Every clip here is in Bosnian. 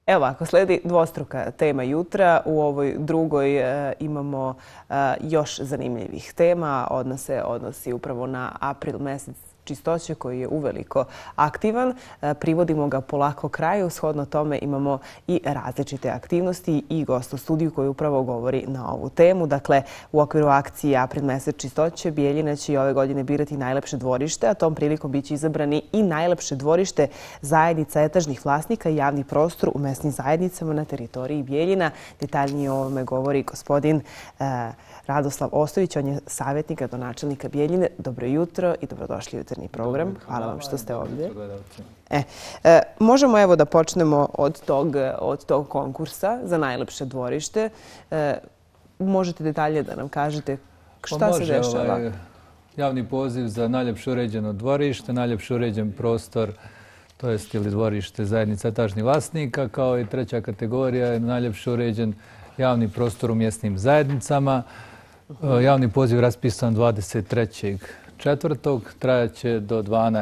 Evo ovako, sledi dvostruka tema jutra. U ovoj drugoj imamo još zanimljivih tema. Odnosi upravo na april mesec čistoće koji je uveliko aktivan. Privodimo ga polako kraju. Shodno tome imamo i različite aktivnosti i gost u studiju koji upravo govori na ovu temu. Dakle, u okviru akcije April mesec čistoće Bijeljina će i ove godine birati najlepše dvorište, a tom prilikom biće izabrani i najlepše dvorište zajednica etažnih vlasnika i javni prostor u mesnim zajednicama na teritoriji Bijeljina. Detaljnije o ovome govori gospodin Radoslav Ostojić, on je savjetnik gradonačelnika Bijeljine. Dobro jutro i dobrodošli u jutarnji program. Hvala vam što ste ovdje. Možemo evo da počnemo od tog konkursa za najlepše dvorište. Možete detalje da nam kažete šta se dešava? Javni poziv za najljepše uređeno dvorište, najljepše uređen prostor, to jest ili dvorište zajednica etažnih vlasnika, kao i treća kategorija je najljepše uređen javni prostor u mjesnim zajednicama. Javni poziv je raspisan 23.4. Trajaće do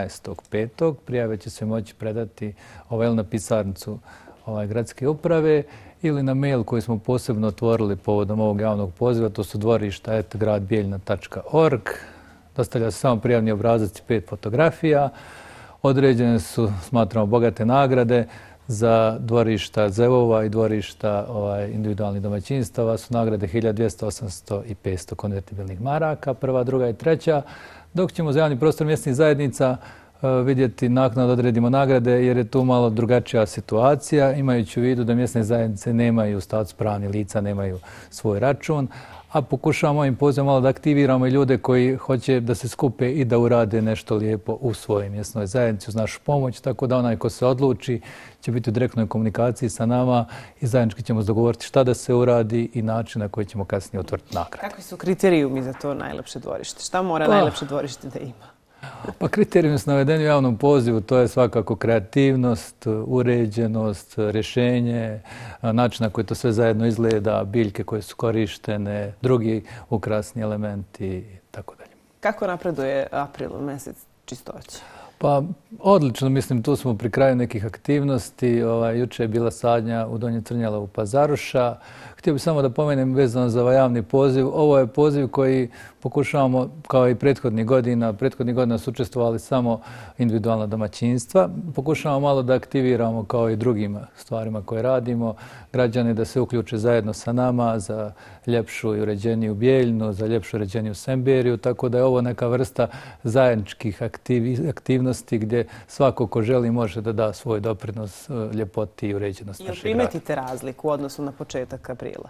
12.5. Prijave će se moći predati na pisarnicu gradske uprave ili na mail koji smo posebno otvorili povodom ovog javnog poziva. To su dvorišta@gradbijeljina.org. Dostavlja se samo prijavni obrazac i 5 fotografija. Određene su, smatramo, bogate nagrade. Za dvorišta zevova i dvorišta individualnih domaćinstava su nagrade 1200, 800 i 500 konvertibilnih maraka, prva, druga i treća. Dok ćemo za javni prostor mjesnih zajednica vidjeti naknadno odredimo nagrade jer je tu malo drugačija situacija, imajući u vidu da mjesne zajednice nemaju status pravnih lica, nemaju svoj račun, a pokušavamo ovim pozivom malo da aktiviramo i ljude koji hoće da se skupe i da urade nešto lijepo u svojoj mjesnoj zajednici uz našu pomoć, tako da onaj ko se odluči će biti u direktnoj komunikaciji sa nama i zajednički ćemo dogovoriti šta da se uradi i način na koji ćemo kasnije otvoriti nagrade. Kakvi su kriterijumi za to najlepše dvorište? Šta mora najlepše dvorište da ima? Pa kriterijumi su navedeni u javnom pozivu, to je svakako kreativnost, uređenost, rješenje, način na koji to sve zajedno izgleda, biljke koje su korištene, drugi ukrasni elementi i tako dalje. Kako napreduje april mesec čistoće? Pa odlično, mislim, tu smo pri kraju nekih aktivnosti. Juče je bila sadnja u Donjem Crnjalovu Pazaruša. Htio bih samo da pomenem vezano za ovaj javni poziv. Ovo je poziv koji pokušavamo, kao i prethodnih godina su učestvovali samo individualna domaćinstva. Pokušavamo malo da aktiviramo, kao i drugim stvarima koje radimo, građane da se uključe zajedno sa nama za ljepšu i uređeniju Bijeljinu, za ljepšu i uređeniju Semberiju, tako da je ovo neka vrsta zajedničkih aktivnosti gdje svako ko želi može da da svoj doprinos ljepoti i uređenosti našeg grada. Primetite razliku u odnosu na početak aprila?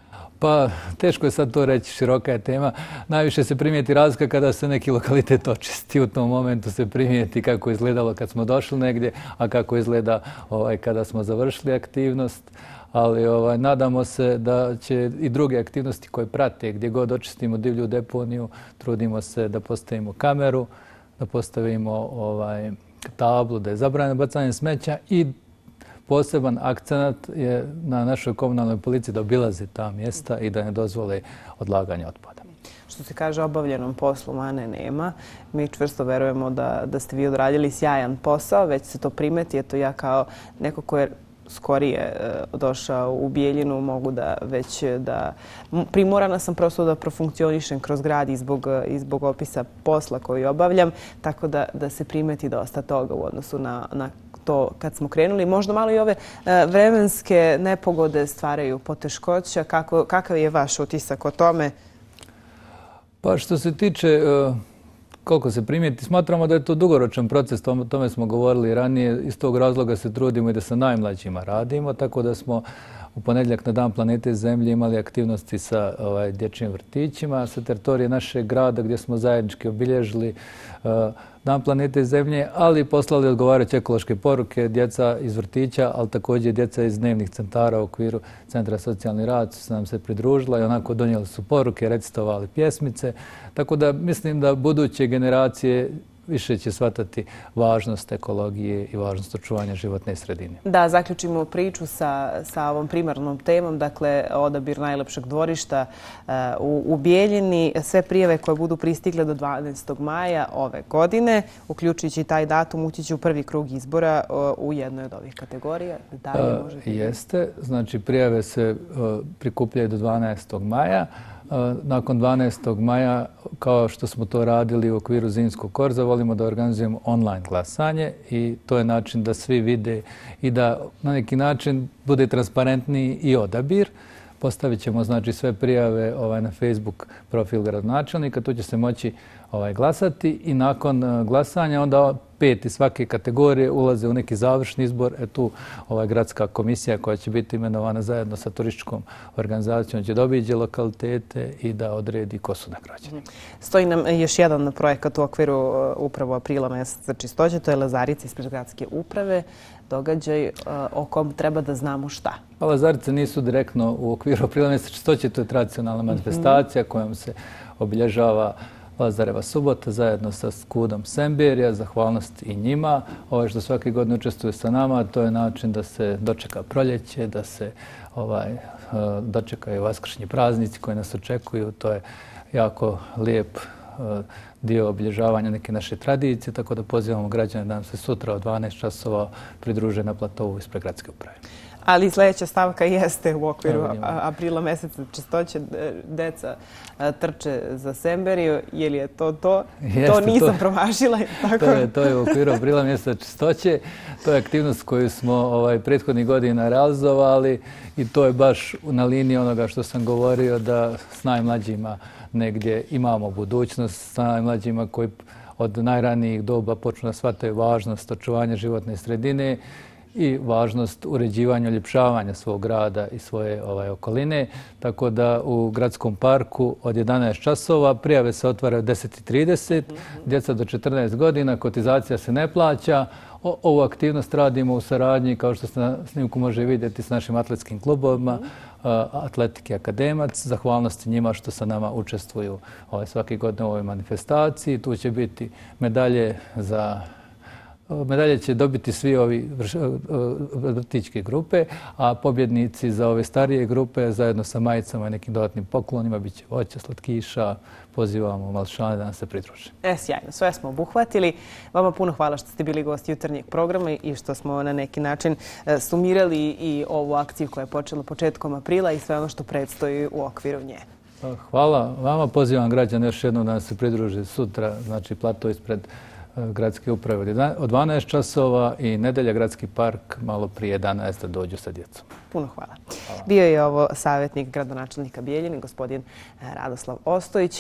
Pa teško je sad to reći, široka je tema. Najviše se primijeti razlika kada se neki lokalitet očisti. U tom momentu se primijeti kako je izgledalo kad smo došli negdje, a kako izgleda kada smo završili aktivnost. Ali nadamo se da će i druge aktivnosti koje prate, gdje god očistimo divlju deponiju, trudimo se da postavimo kameru, da postavimo tablu, da je zabranjeno bacanje smeća i poseban akcenat je na našoj komunalnoj policiji da obilazi ta mjesta i da ne dozvole odlaganje otpada. Što se kaže, obavljenom poslu mane nema. Mi čvrsto verujemo da ste vi odradili sjajan posao, već se to primeti. Eto, ja kao neko ko je skorije došao u Bijeljinu, mogu da primorana sam prosto da profunkcionišem kroz grad i zbog opisa posla koji obavljam, tako da se primeti dosta toga u odnosu na to kad smo krenuli. Možda malo i ove vremenske nepogode stvaraju poteškoća. Kakav je vaš utisak o tome? Pa što se tiče koliko se primijeti, smatramo da je to dugoročan proces, o tome smo govorili ranije, iz tog razloga se trudimo i da sa najmlađima radimo, tako da smo u ponedjeljak na Dan planete Zemlje imali aktivnosti sa dječjim vrtićima, sa teritorije našeg grada gdje smo zajednički obilježili Dan planete Zemlje, ali poslali odgovarajuće ekološke poruke. Djeca iz vrtića, ali također djeca iz dnevnih centara u okviru Centra socijalni rad su nam se pridružila i onako donijeli su poruke, recitovali pjesmice. Tako da mislim da buduće generacije više će shvatati važnost ekologije i važnost očuvanja životne sredine. Da, zaključimo priču sa ovom primarnom temom, dakle odabir najlepšeg dvorišta u Bijeljini. Sve prijave koje budu pristigle do 12. maja ove godine, uključujući taj datum, ući će u prvi krug izbora u jednoj od ovih kategorija. Jeste, znači prijave se prikupljaju do 12. maja. Nakon 12. maja, kao što smo to radili u okviru Zimskog korza, volimo da organizujemo online glasanje i to je način da svi vide i da na neki način bude transparentniji i odabir. Postavit ćemo znači sve prijave na Facebook profil gradonačelnika, tu će se moći glasati i nakon glasanja onda 5 iz svake kategorije ulaze u neki završni izbor. Tu gradska komisija koja će biti imenovana zajedno sa turističkom organizacijom će dobiđe lokalitete i da odredi ko su nagrađeni. Stoji nam još jedan projekat u okviru upravo aprila mjeseca čistoće, to je Lazarica ispred gradske uprave. Događaj o kom treba da znamo šta. Lazarice nisu direktno u okviru aprila mjeseca čistoće, to je tradicionalna manifestacija kojom se obilježava Lazareva subota zajedno sa Skudom Semberija, zahvalnost i njima. Što svake godine učestvuje sa nama, to je način da se dočeka proljeće, da se dočekaju vaskršnji praznici koji nas očekuju. To je jako lijep dio obilježavanja neke naše tradicije, tako da pozivamo građane da nam se sutra od 12 časova pridruže na platovu ispred gradske uprave. Ali sljedeća stavka jeste u okviru aprila mjeseca čistoće. Deca trče za Semberiju. Je li je to to? To nisam promašila. To je u okviru aprila mjeseca čistoće. To je aktivnost koju smo prethodnih godina realizovali i to je baš na liniji onoga što sam govorio da s najmlađima negdje imamo budućnost, s najmlađima koji od najranijih doba počnu da shvataju važnost očuvanja životne sredine i važnost uređivanja i uljepšavanja svog grada i svoje okoline. Tako da u gradskom parku od 11 časova prijave se otvaraju 10:30, djeca do 14 godina, kotizacija se ne plaća. Ovu aktivnost radimo u saradnji, kao što se na snimku može vidjeti, s našim atletskim klubovima, Atletike Akademac. Zahvalnosti njima što sa nama učestvuju svake godine u ovoj manifestaciji. Tu će biti medalje Medalje će dobiti svi ovi vrtićke grupe, a pobjednici za ove starije grupe zajedno sa majicama i nekim dodatnim poklonima bit će voća, slatkiša. Pozivamo malčane da nam se pridruže. Sjajno, sve smo obuhvatili. Vama puno hvala što ste bili gosti jutarnjeg programa i što smo na neki način sumirali i ovu akciju koja je počela početkom aprila i sve ono što predstoji u okviru nje. Hvala vama. Pozivam građane još jednom da nam se pridruže sutra, znači plato ispred gradske uprave od 12 časova i nedelja gradski park malo prije 11 da dođu sa djecom. Puno hvala. Bio je ovo savjetnik gradonačelnika Bijeljine, gospodin Radoslav Ostojić.